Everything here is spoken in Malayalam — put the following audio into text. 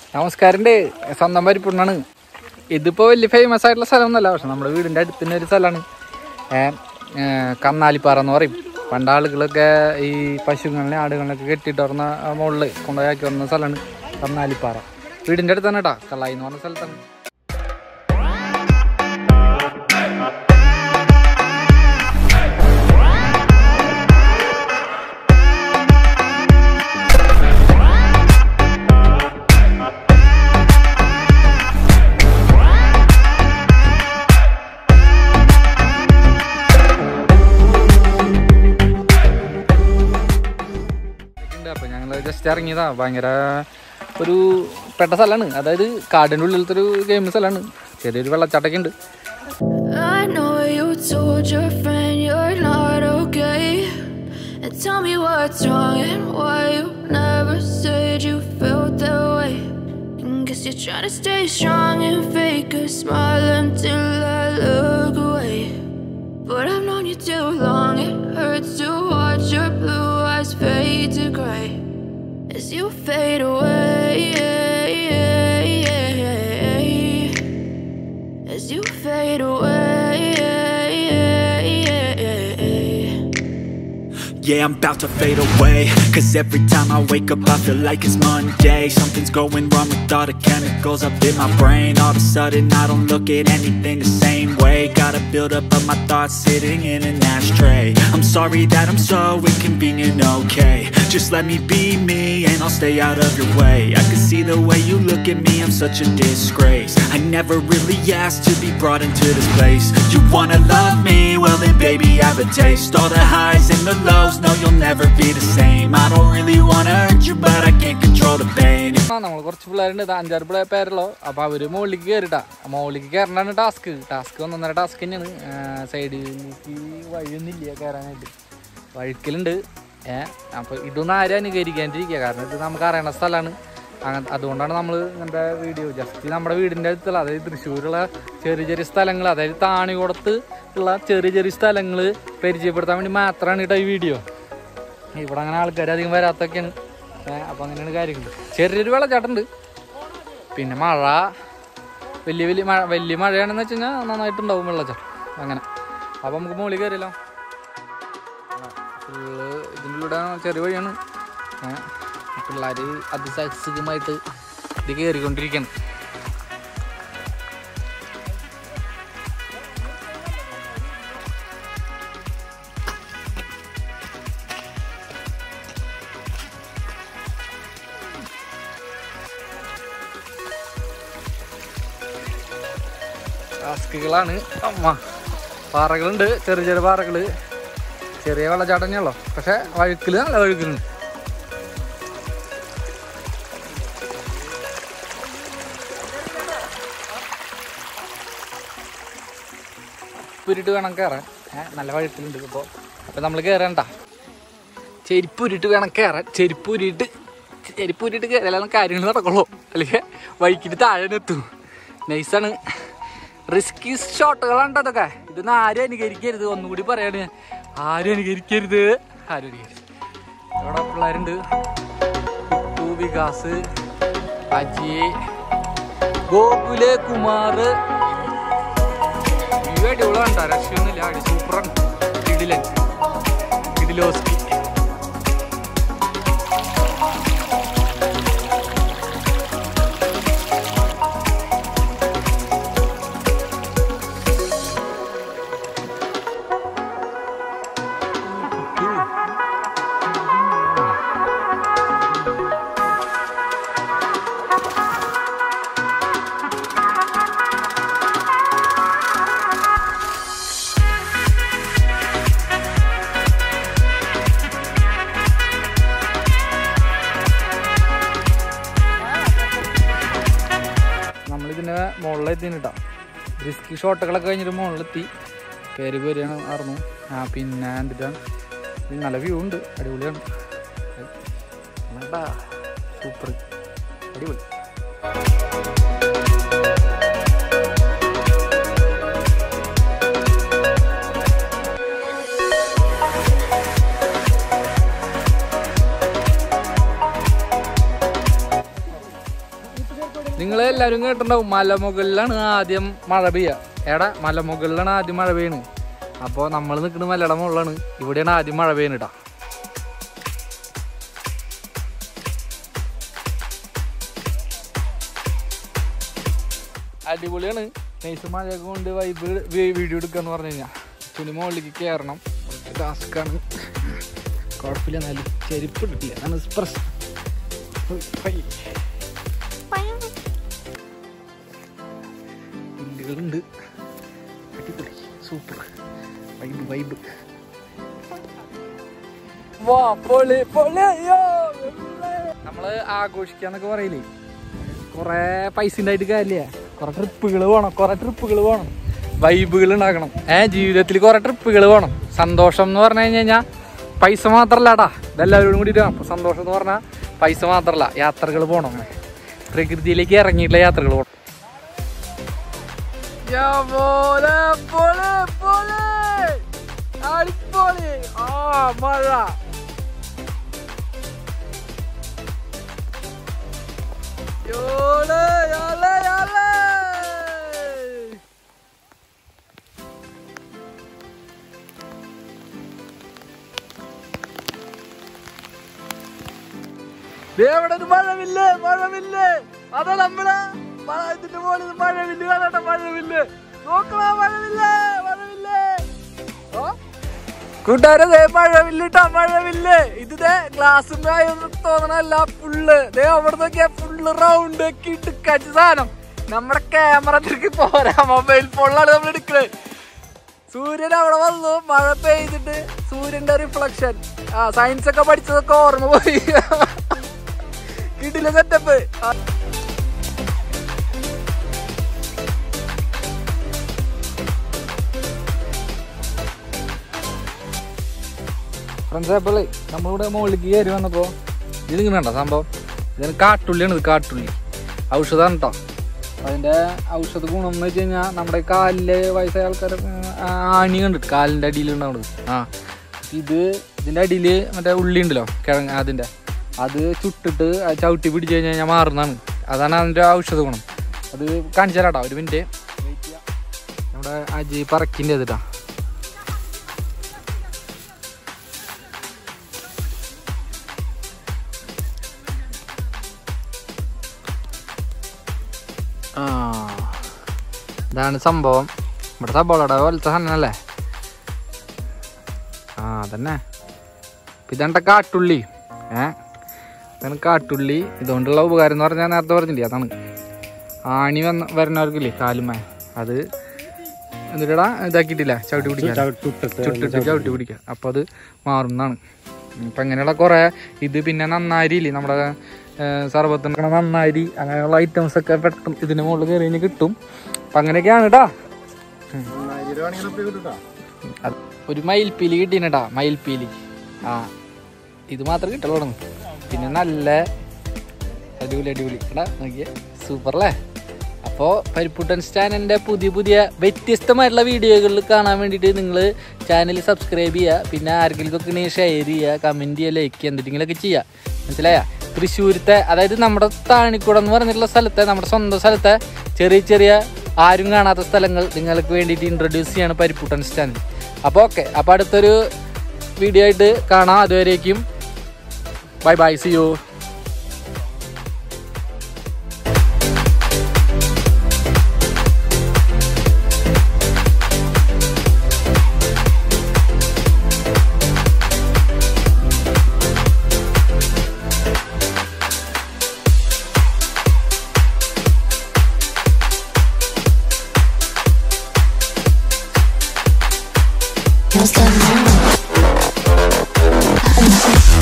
നമസ്കാരമുണ്ട്. സ്വന്തം പരിപ്പുണ്ണാണ്. ഇതിപ്പോൾ വലിയ ഫേമസ് ആയിട്ടുള്ള സ്ഥലമൊന്നുമല്ല, പക്ഷെ നമ്മുടെ വീടിൻ്റെ അടുത്ത് തന്നെ ഒരു സ്ഥലമാണ്. കന്നാലിപ്പാറ എന്ന് പറയും. പണ്ട് ആളുകളൊക്കെ ഈ പശുക്കളിനെ ആടുകളിനൊക്കെ കെട്ടിയിട്ട് പറഞ്ഞ മുകളിൽ കൊണ്ടുപോയാക്കി വന്ന സ്ഥലമാണ് കന്നാലിപ്പാറ. വീടിൻ്റെ അടുത്ത് തന്നെ കേട്ടോ, കള്ളായി എന്ന് പറഞ്ഞ സ്ഥലത്താണ്. അപ്പോൾ ഞങ്ങൾ ജസ്റ്റ് ഇറങ്ങിയതാ. ഭയങ്കര ഒരു പെട്ട സ്ഥലമാണ്, അതായത് കാടിൻ്റെ ഉള്ളിലത്തെ ഒരു ഗെയിം സ്ഥലമാണ്. ചെറിയൊരു വെള്ളച്ചാട്ടൊക്കെ ഉണ്ട്. Fade to gray as you fade away, as you fade away. Yeah, I'm about to fade away, cause every time I wake up I feel like it's Monday. Something's going wrong with all the chemicals up in my brain. All of a sudden I don't look at anything the same way. Gotta build up of my thoughts sitting in an ashtray. I'm sorry that I'm so inconvenient, okay. Just let me be me and I'll stay out of your way. I can see the way you look at me, I'm such a disgrace. I never really asked to be brought into this place. You wanna love me? Well then baby have a taste. All the highs and the lows, no you'll never be the same. I don't really wanna hurt you but I can't control the pain. നമ്മൾ കുറച്ച് പിള്ളേരുണ്ട്, 5-6 പേരുള്ളൂ. അപ്പോൾ അവർ മുകളിലേക്ക് കയറിട്ടാ. മുകളിലേക്ക് കയറേണ്ടതാണ് ടാസ്ക്. 1.5 ടാസ്ക് തന്നെയാണ്. സൈഡിലേക്ക് വഴിയൊന്നുമില്ല കയറാനായിട്ട്, വഴുക്കലുണ്ട്. അപ്പോൾ ഇതൊന്നും ആരും അനുകരിക്കാണ്ടിരിക്കുക, കാരണം ഇത് നമുക്ക് അറിയണ സ്ഥലമാണ്. അതുകൊണ്ടാണ് നമ്മൾ ഇങ്ങനത്തെ വീഡിയോ ജസ്റ്റ് നമ്മുടെ വീടിൻ്റെ അടുത്തുള്ള, അതായത് തൃശ്ശൂരുള്ള ചെറിയ ചെറിയ സ്ഥലങ്ങൾ, അതായത് താണികുളത്ത് ഉള്ള ചെറിയ ചെറിയ സ്ഥലങ്ങൾ പരിചയപ്പെടുത്താൻ വേണ്ടി മാത്രമാണ് കേട്ടോ ഈ വീഡിയോ. ഇവിടെ അങ്ങനെ ആൾക്കാർ അധികം വരാത്തൊക്കെയാണ്. അപ്പോൾ അങ്ങനെയാണ് കാര്യങ്ങൾ. ചെറിയൊരു വെള്ളച്ചാട്ടമുണ്ട്. പിന്നെ മഴ വലിയ മഴയാണെന്ന് വെച്ച് കഴിഞ്ഞാൽ നന്നായിട്ടുണ്ടാവും വെള്ളച്ചാട്ടം. അങ്ങനെ അപ്പോൾ നമുക്ക് മുകളിൽ കയറിയല്ലോ. ഫുള്ള് ഇതിൻ്റെ ചെറിയ വഴിയാണ്. പിള്ളേർ അതിസാഹസികമായിട്ട് ഇത് കയറിക്കൊണ്ടിരിക്കുകയാണ്. ടാസ്കുകളാണ്. പാറകളുണ്ട്, ചെറിയ ചെറിയ പാറകൾ. ചെറിയ വെള്ളച്ചാട്ടം തന്നെയുള്ളൂ, പക്ഷെ വഴുക്കൽ നല്ല വഴുക്കലുണ്ട്. ചെരുപ്പുരിട്ട് വേണം കയറാൻ. നല്ല വഴുക്കലുണ്ട്. അപ്പോൾ നമ്മൾ കയറണ്ട, ചെരുപ്പുരിട്ട് വേണം കയറാൻ. ചെരുപ്പുരിട്ട് കയറിയാലും കാര്യങ്ങൾ നടക്കുള്ളൂ, അല്ലെങ്കിൽ വഴിക്കിട്ട് താഴെ എത്തും. നൈസാണ്. റിസ്കി ഷോട്ടുകളാണ് അതൊക്കെ. ഇതൊന്നും ആരും അനുകരിക്കരുത്. ഒന്നുകൂടി പറയാണ്, ആരും അനുകരിക്കരുത്. ഇവിടെ പിള്ളേരുണ്ട്. വികാസ്, അജയ്, ഗോകുല്, കുമാർ. അടിപൊളിയാണ്ടാ, രക്ഷയൊന്നുമില്ല. അടി സൂപ്പറാണ്. ഇഡിലോസ്കി. നമ്മളിതിൻ്റെ മുകളിലെത്തിന് കേട്ടോ. റിസ്കി ഷോട്ടുകളൊക്കെ കഴിഞ്ഞിട്ട് മുകളിലെത്തി. പേര് പേരാണ് ആയിരുന്നു. പിന്നെ എന്തിട്ടാണ്, നല്ല വ്യൂ ഉണ്ട്. അടിപൊളിയാണ്. സൂപ്പർ അടിപൊളി. നിങ്ങൾ എല്ലാവരും കേട്ടിട്ടുണ്ടാവും മലമുകളിലാണ് ആദ്യം മഴ പെയ്യുക. എടാ മലമുകളിലാണ് ആദ്യം മഴ പെയ്യണ്. അപ്പോൾ നമ്മൾ നിൽക്കുന്നത് മലയുടെ മുകളിലാണ്. ഇവിടെയാണ് ആദ്യം മഴ പെയ്യണിട്ടാ. അടിപൊളിയാണ്. നൈസ് മഴയൊക്കെ കൊണ്ട് വൈബ് വീഡിയോ എടുക്കാന്ന് പറഞ്ഞു കഴിഞ്ഞാൽ തുണി മുകളിലേക്ക് കയറണം. ടാസ്ക്കാണ്. കുഴപ്പമില്ല. എന്നാലും ചെരുപ്പ് ഇട്ടിട്ടില്ല. അതാണ് പ്രശ്നം. പുല്ലുകളുണ്ട്. അടിപൊളി സൂപ്പർ വൈബ് വൈബ്. നമ്മള് ആഘോഷിക്കാന്നൊക്കെ പറയില്ലേ, കൊറേ പൈസ ഉണ്ടായിട്ട് കാര്യമില്ല. കുറെ ട്രിപ്പുകൾ പോകണം, വൈബുകൾ ഉണ്ടാക്കണം. ജീവിതത്തിൽ കുറെ ട്രിപ്പുകൾ പോകണം. സന്തോഷം എന്ന് പറഞ്ഞു കഴിഞ്ഞാൽ പൈസ മാത്രല്ലാട്ടാ, ഇതെല്ലാവരോടും കൂടിയിട്ട്. അപ്പൊ സന്തോഷം എന്ന് പറഞ്ഞാൽ പൈസ മാത്രല്ല, യാത്രകൾ പോകണം. അങ്ങനെ പ്രകൃതിയിലേക്ക് ഇറങ്ങിയിട്ടുള്ള യാത്രകൾ പോകണം. മഴ മഴവില്ലേ. അതാ നമ്മള് ഇതിന്റെ മുകളിൽ മഴവില്ല് കാണട്ടെ. മഴവില്ല് നോക്കണ. മഴവില്ലേ കൂട്ടുകാരെ, മഴവില്ലിട്ടാ. മഴവില്ല് ഇത് ഗ്ലാസ് തോന്നണല്ല, ഫുള്ള് അവിടെ നോക്കിയാ ഫുള്ള് റൗണ്ട് ഒക്കെ ഇട്ട് സാധനം. നമ്മുടെ ക്യാമറ തിരികെ പോരാ, മൊബൈൽ ഫോണിലാണ് നമ്മൾ എടുക്കുന്നത്. സൂര്യൻ അവിടെ വന്നു, മഴ പെയ്തിട്ട് സൂര്യന്റെ റിഫ്ലക്ഷൻ. സയൻസ് ഒക്കെ പഠിച്ചതൊക്കെ ഓർമ്മ പോയി. കിട്ടില്ല സെറ്റപ്പ്. ഫ്രണ്ട്സ്, അപ്പോൾ നമ്മളിവിടെ മുകളിലേക്ക് കയറി വന്നപ്പോ ഇത് ഇങ്ങനെ ഉണ്ടോ സംഭവം? ഇതിന് കാട്ടുള്ളിയാണ്. ഇത് കാട്ടുള്ളി ഔഷധമാണ് കേട്ടോ. അതിന്റെ ഔഷധ ഗുണം എന്ന് വെച്ച് കഴിഞ്ഞാൽ നമ്മുടെ കാലില് വയസ്സായ ആൾക്കാർ ആണി കണ്ടിട്ട് കാലിന്റെ അടിയിൽ ഉണ്ടാവുന്നത്. ഇതിന്റെ അടിയിൽ മറ്റേ ഉള്ളി ഉണ്ടല്ലോ, കിഴങ്ങ്, അത് ചുട്ടിട്ട് ചവിട്ടി പിടിച്ചു കഴിഞ്ഞാൽ മാറുന്നതാണ്. അതാണ് അതിൻ്റെ ഔഷധ ഗുണം. അത് കാണിച്ചു തരാം കേട്ടോ, ഒരു മിനിറ്റ് വെയിറ്റ് ചെയ്യാം. നമ്മുടെ അജയ് പറക്കിൻ്റെ അതിട്ടാ. ഇതാണ് സംഭവം. ഇവിടെ സബോളയുടെ പോലത്തെ സാധനമല്ലേ? അതന്നെ. ഇതാണ്ട കാട്ടുള്ളി. ഇതാണ് കാട്ടുള്ളി. ഇതുകൊണ്ടുള്ള ഉപകാരം എന്ന് പറഞ്ഞാൽ നേരത്തെ പറഞ്ഞില്ലേ, അതാണ് ആണി വരുന്നവർക്കില്ലേ കാലുമേ, അത് എന്നിട്ടാ ഇതാക്കിയിട്ടില്ല, ചവിട്ടി പിടിക്കുക, ചുട്ടിട്ട് ചവിട്ടി പിടിക്കുക. അപ്പോൾ അത് മാറുന്നതാണ്. അപ്പം അങ്ങനെയുള്ള കുറേ ഇത്. പിന്നെ നന്നാരിയില്ലേ, നമ്മുടെ സർബത്തിന് നന്നാരി, അങ്ങനെയുള്ള ഐറ്റംസൊക്കെ പെട്ടെന്ന് ഇതിന് മുകളിൽ കയറി കഴിഞ്ഞ് കിട്ടും. അപ്പം അങ്ങനെയൊക്കെയാണ് കേട്ടാ. ഒരു മയിൽപ്പീലി കിട്ടീനട്ടാ, മയിൽപ്പീലി. ഇത് മാത്രമേ കിട്ടുള്ളൂ. പിന്നെ നല്ല അടിപൊളി എടാ, നോക്കിയ സൂപ്പർ അല്ലേ? അപ്പോൾ പരിപ്പൂട്ടൻസ് ചാനലിൻ്റെ പുതിയ വ്യത്യസ്തമായിട്ടുള്ള വീഡിയോകളിൽ കാണാൻ വേണ്ടിയിട്ട് നിങ്ങൾ ചാനൽ സബ്സ്ക്രൈബ് ചെയ്യുക. പിന്നെ ആർക്കെങ്കിലുമൊക്കെ നീ ഷെയർ ചെയ്യുക, കമൻറ്റ് ചെയ്യുക, ലൈക്ക് ചെയ്യുക, എന്തെങ്കിലുമൊക്കെ ചെയ്യുക. മനസ്സിലായ? തൃശ്ശൂരത്തെ, അതായത് നമ്മുടെ താണിക്കുടം എന്ന് പറഞ്ഞിട്ടുള്ള സ്ഥലത്തെ, നമ്മുടെ സ്വന്തം സ്ഥലത്തെ ചെറിയ ആരും കാണാത്ത സ്ഥലങ്ങൾ നിങ്ങൾക്ക് വേണ്ടിയിട്ട് ഇൻട്രൊഡ്യൂസ് ചെയ്യാണ് പരിപ്പൂട്ടൻസ് ചാനൽ. അപ്പോൾ ഓക്കെ, അപ്പോൾ അടുത്തൊരു വീഡിയോ ആയിട്ട് കാണാം. അതുവരേക്കും bye, see you. How's that now?